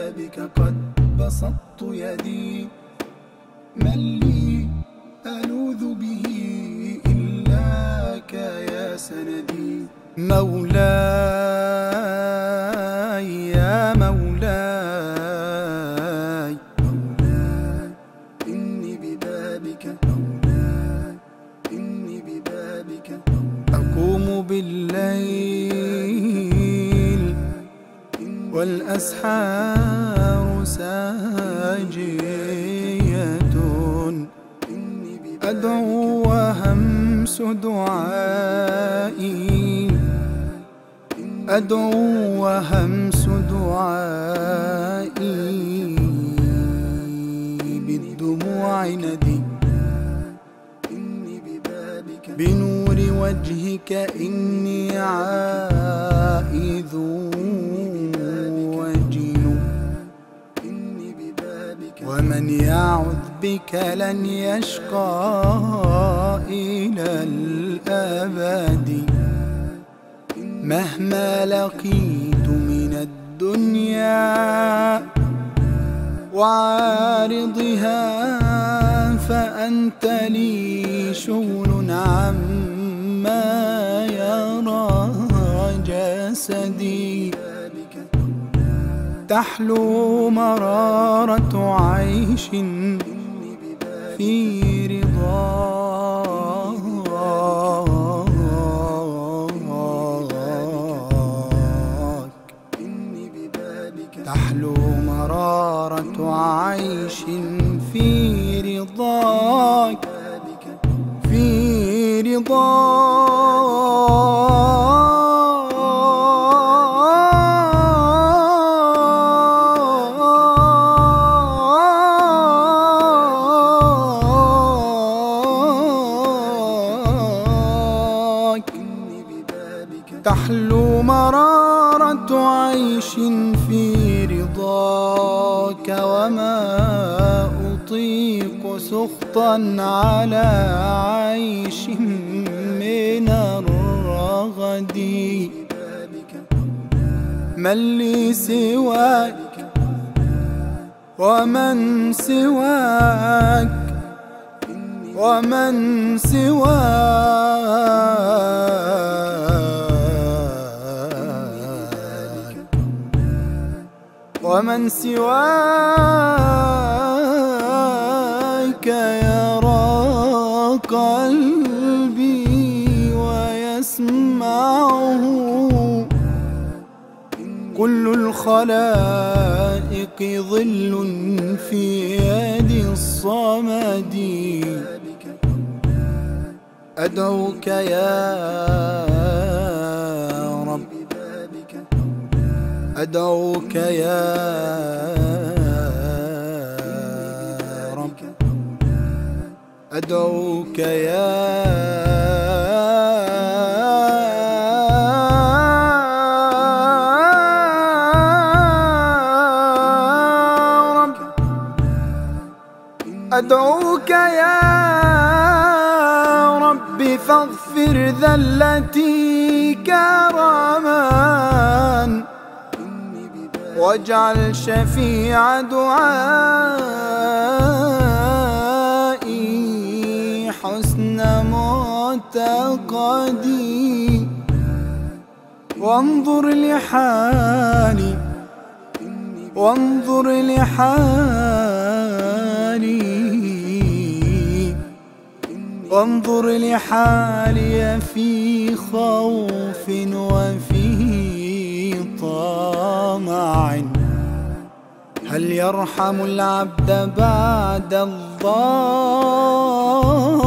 ببابك قد بسطت يدي، من لي ألوذ به إلاك يا سندي. مولاي يا مولاي، مولاي إني ببابك، مولاي إني ببابك أقوم بالليل والأسحار ساجية، أدعو وهمس دعائي، أدعو وهمس دعائي بالدموع ندي. بنور وجهك إني عائذ وجل، ومن يعذ بك لن يشقى إلى الأبد. مهما لقيت من الدنيا وعارضها فأنت لي شغل عما يرى جسدي. تحلو مرارة عيش في رضاك، تحلو مرارة عيش في رضاك، في رضاك. تحلو مرارة عيش في رضاك، وما أطيق سخطا على عيش من الرغد. من لي سواك ومن سواك، ومن سواك، ومن سواك يرى قلبي ويسمعه. كل الخلائق ظل في يد الصمد. أدعوك يا رب، أدعوك يا رب، أدعوك يا رب، أدعوك يا رب فاغفر ذلتي كرما، واجعل شفيع دعائي حسن معتقدي. وانظر لحالي، وانظر لحالي، وانظر لحالي في خوف وفي طمع. هل يرحم العبد بعد الله؟